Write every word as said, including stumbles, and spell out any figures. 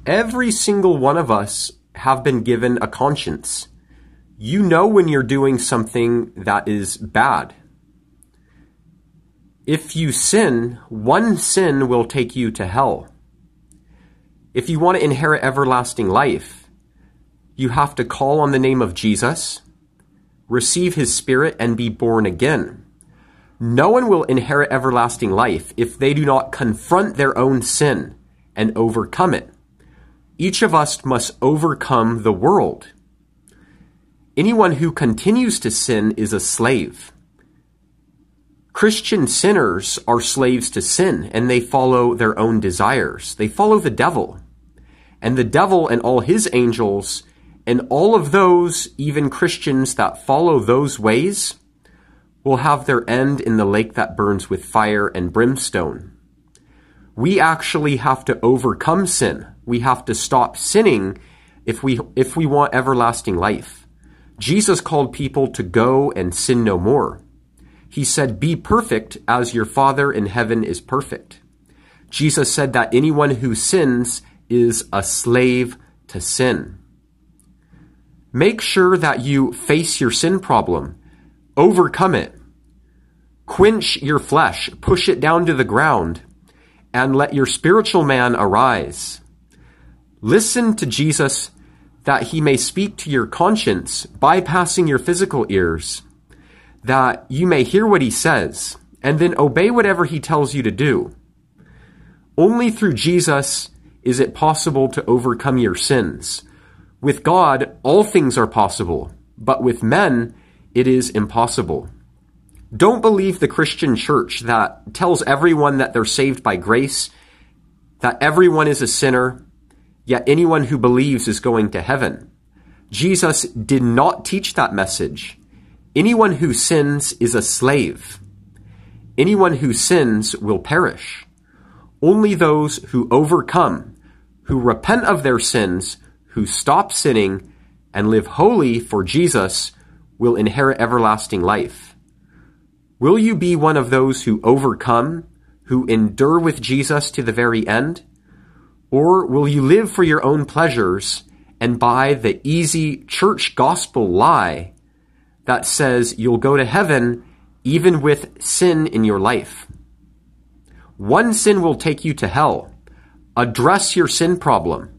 Every single one of us have been given a conscience. You know when you're doing something that is bad. If you sin, one sin will take you to hell. If you want to inherit everlasting life, you have to call on the name of Jesus, receive his Spirit, and be born again. No one will inherit everlasting life if they do not confront their own sin and overcome it. Each of us must overcome the world. Anyone who continues to sin is a slave. Christian sinners are slaves to sin, and they follow their own desires. They follow the devil. And the devil and all his angels, and all of those, even Christians that follow those ways, will have their end in the lake that burns with fire and brimstone. We actually have to overcome sin. We have to stop sinning if we, if we want everlasting life. Jesus called people to go and sin no more. He said, "Be perfect as your Father in heaven is perfect." Jesus said that anyone who sins is a slave to sin. Make sure that you face your sin problem. Overcome it. Quench your flesh. Push it down to the ground. And let your spiritual man arise. Listen to Jesus that he may speak to your conscience, bypassing your physical ears, that you may hear what he says, and then obey whatever he tells you to do. Only through Jesus is it possible to overcome your sins. With God, all things are possible, but with men, it is impossible. Don't believe the Christian church that tells everyone that they're saved by grace, that everyone is a sinner, yet anyone who believes is going to heaven. Jesus did not teach that message. Anyone who sins is a slave. Anyone who sins will perish. Only those who overcome, who repent of their sins, who stop sinning, and live holy for Jesus will inherit everlasting life. Will you be one of those who overcome, who endure with Jesus to the very end? Or will you live for your own pleasures and buy the easy church gospel lie that says you'll go to heaven even with sin in your life? One sin will take you to hell. Address your sin problem.